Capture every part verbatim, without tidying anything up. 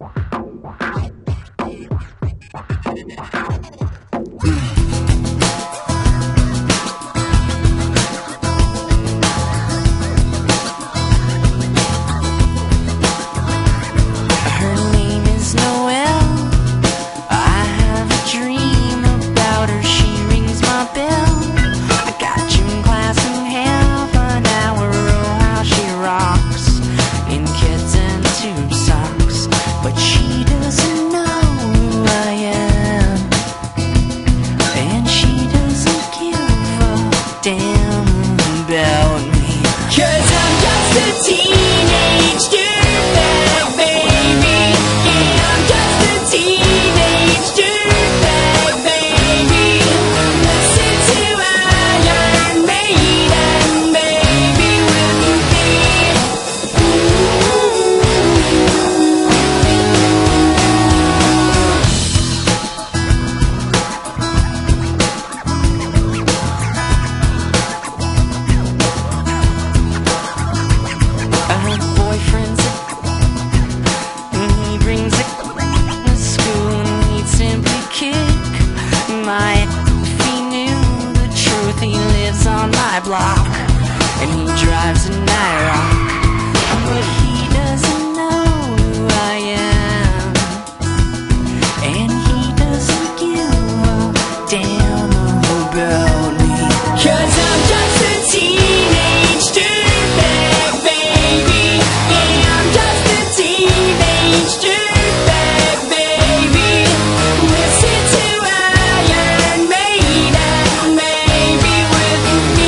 Block, and he drives an IROC, but he doesn't know who I am, and he doesn't give a damn about me, 'cause I'm just a teenage dirtbag baby. Yeah, I'm just a teenage dirtbag baby. Listen to Iron Maiden, maybe with me.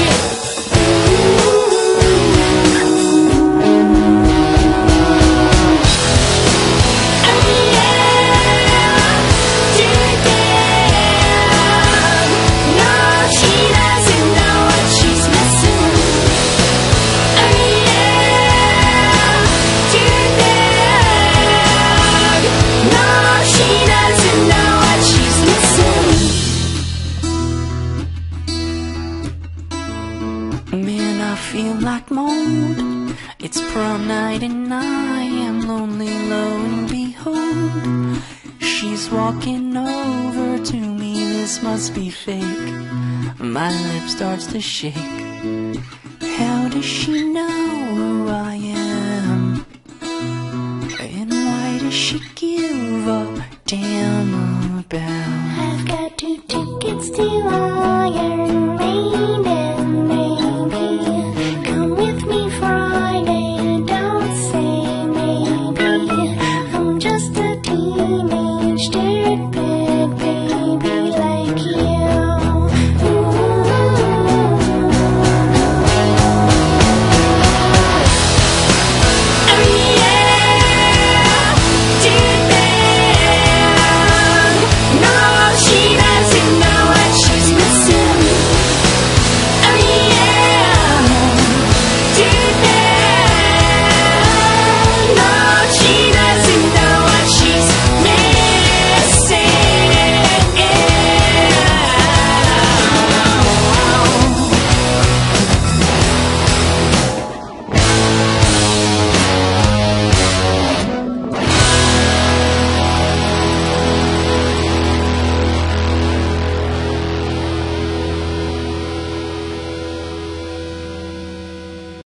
Man, I feel like mold. It's prom night and I am lonely, lo and behold, she's walking over to me. This must be fake. My lip starts to shake. How does she know who I am? And why does she give a damn about